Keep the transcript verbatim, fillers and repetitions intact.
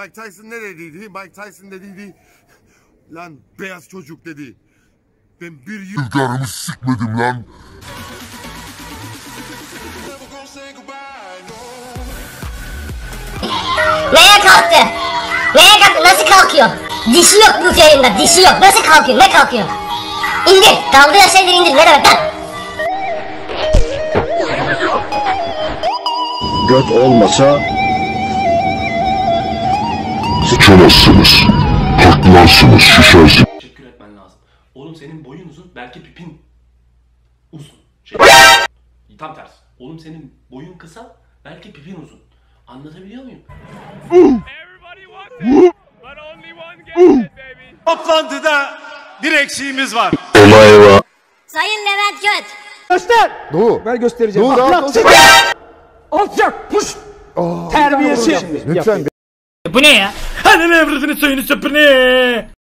Mike Tyson ne dediydi? Mike Tyson dediydi. Lan beyaz çocuk dedi. Ben bir yıl Karımı sikmedim lan. Neye kalktı? Neye kalktı? Nasıl kalkıyor? Dişi yok bu yayında, dişi yok. Nasıl kalkıyor? Ne kalkıyor? İndir. Kaldığı şeyleri indir. Ne demek lan? Göt olmasa Sıçamazsınız. Kaklansınız, şişersiniz. Teşekkür etmen lazım. Oğlum senin boyun uzun, belki pipin uzun. Şey, tam tersi. Oğlum senin boyun kısa, belki pipin uzun. Anlatabiliyor muyum? Toplantıda bir eksiğimiz var. Olay var. Sayın Levent Göt. Göster. Dur. Ben göstereceğim. Dur, Bak, rahat bak, ol. çek. Alçak. Puş. Terbiyesiz. Lütfen. Bu ne ya? Hani ne evradını soyunu söpürne?